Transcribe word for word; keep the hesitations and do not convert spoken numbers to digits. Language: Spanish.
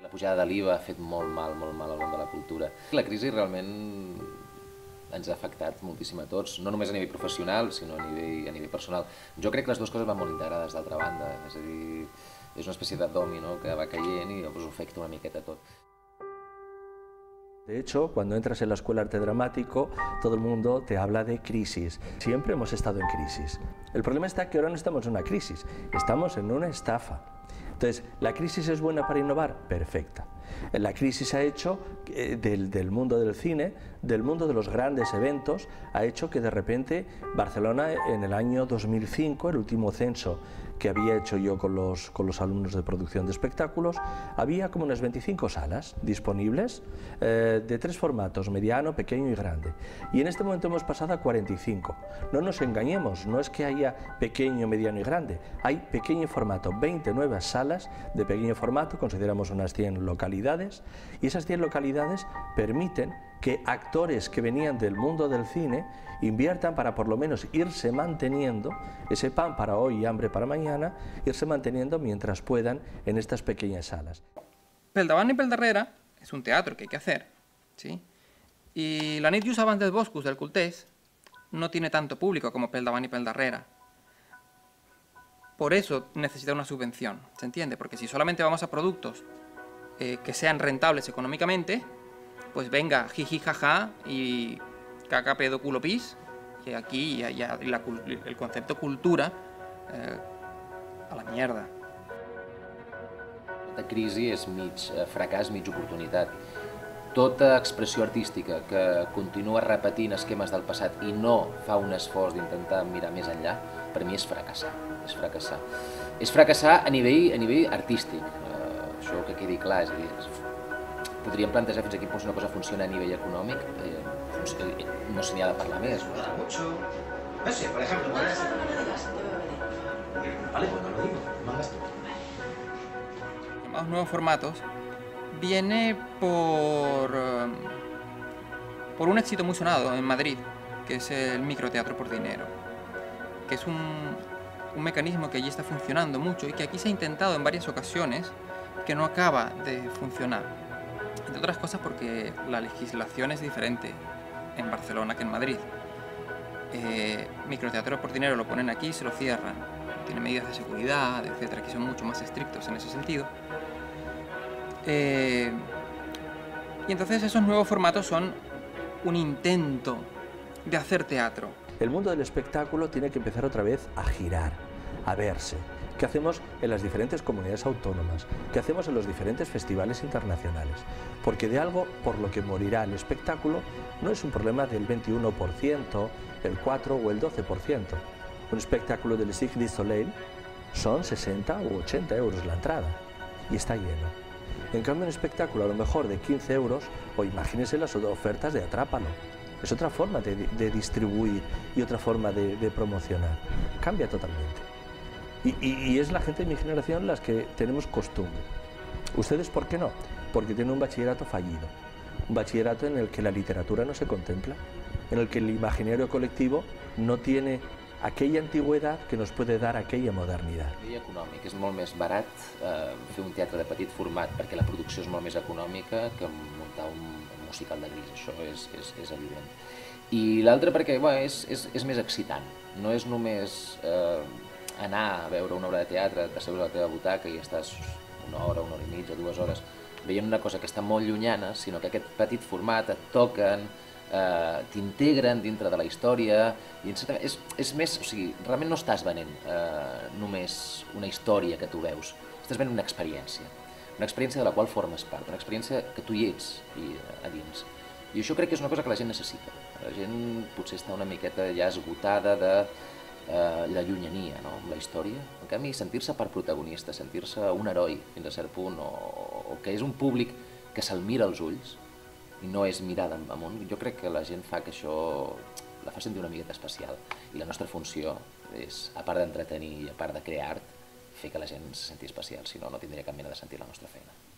La pujada de l'I V A ha fet molt mal, molt mal al món de la cultura. La crisi realment ens ha afectat moltíssim a tots, no només a nivell professional, sinó a nivell, a nivell personal. Jo crec que les dues coses van molt integrades d'altra banda, és a dir, és una espècie de dominó que va caient i us afecta una miqueta tot. De hecho, cuando entras en la escuela de arte dramático, todo el mundo te habla de crisis. Siempre hemos estado en crisis. El problema está que ahora no estamos en una crisis, estamos en una estafa. Entonces, ¿la crisis es buena para innovar? Perfecta. La crisis ha hecho eh, del, del mundo del cine, del mundo de los grandes eventos, ha hecho que de repente Barcelona en el año dos mil cinco, el último censo que había hecho yo con los, con los alumnos de producción de espectáculos, había como unas veinticinco salas disponibles eh, de tres formatos, mediano, pequeño y grande. Y en este momento hemos pasado a cuarenta y cinco. No nos engañemos, no es que haya pequeño, mediano y grande, hay pequeño formato, veinte nuevas salas de pequeño formato, consideramos unas cien localidades, y esas cien localidades permiten que actores que venían del mundo del cine inviertan para por lo menos irse manteniendo, ese pan para hoy y hambre para mañana, irse manteniendo mientras puedan en estas pequeñas salas. Pel davant i pel darrere és un teatre que hay que hacer, ¿sí? Y la nit just abans dels boscos del Cultés no tiene tanto público como pel davant y pel darrere. Por eso necesita una subvención, ¿se entiende? Porque si solamente vamos a productos eh, que sean rentables económicamente, pues venga, jiji, jaja, y caca, pedo, culo, pis, y aquí ya, ya la, el concepto cultura eh, a la mierda. Tota crisi és mig fracàs, mig oportunitat. Tota expressió artística que continua repetint esquemes del passat i no fa un esforç d'intentar mirar més enllà, per mi és fracassar. És fracassar. És fracassar a nivell, a nivell artístic. Eh, això que quedi clar, és a dir, podríem plantejar fins a quin punt una cosa funciona a nivell econòmic, eh, no se n'hi ha de parlar més. No sé, por ejemplo... Vale, pues no lo digo, no hagas tú. Los nuevos formatos viene por, por un éxito muy sonado en Madrid, que es el microteatro por dinero, que es un, un mecanismo que allí está funcionando mucho y que aquí se ha intentado en varias ocasiones que no acaba de funcionar. Entre otras cosas porque la legislación es diferente en Barcelona que en Madrid. Eh, microteatro por dinero lo ponen aquí, se lo cierran. Tiene medidas de seguridad, etcétera, que son mucho más estrictos en ese sentido. Eh, y entonces esos nuevos formatos son un intento de hacer teatro. El mundo del espectáculo tiene que empezar otra vez a girar, a verse. ¿Qué hacemos en las diferentes comunidades autónomas? ¿Qué hacemos en los diferentes festivales internacionales? Porque de algo por lo que morirá el espectáculo no es un problema del veintiuno por ciento, el cuatro por ciento o el doce por ciento. Un espectáculo del Cirque du Soleil son sesenta u ochenta euros la entrada y está lleno. En cambio, un espectáculo a lo mejor de quince euros, o imagínense las ofertas de Atrápalo. Es otra forma de, de distribuir y otra forma de, de promocionar. Cambia totalmente. Y, y, y es la gente de mi generación las que tenemos costumbre. ¿Ustedes por qué no? Porque tienen un bachillerato fallido. Un bachillerato en el que la literatura no se contempla, en el que el imaginario colectivo no tiene aquella antigüedad que nos puede dar aquella modernidad. A nivell econòmic és molt més barat eh, fer un teatre de petit format perquè la producció és molt més econòmica que muntar un, un musical de gris, això és, és, és evident. I l'altre perquè bueno, és, és, és més excitant, no és només eh, anar a veure una obra de teatre, t'asseus a la teva butaca i estàs una hora, una hora i mitja, dues hores veient una cosa que està molt llunyana, sinó que aquest petit format et toquen, eh, t'integren dintre de la història, i és, és més, o sigui, realment no estàs venent eh, només una història que tu veus, estàs venent una experiència, una experiència de la qual formes part, una experiència que tu hi ets i, a dins. I això crec que és una cosa que la gent necessita. La gent potser està una miqueta ja esgotada de eh, la llunyania, no?, amb la història. En canvi, sentir-se part protagonista, sentir-se un heroi fins a cert punt, o, o que és un públic que se'l mira als ulls i no és mirada amunt, jo crec que la gent fa que això la fa sentir una miqueta especial. I la nostra funció és, a part d'entretenir i a part de crear art, fer que la gent se senti especial, si no, no tindria cap mena de sentit la nostra feina.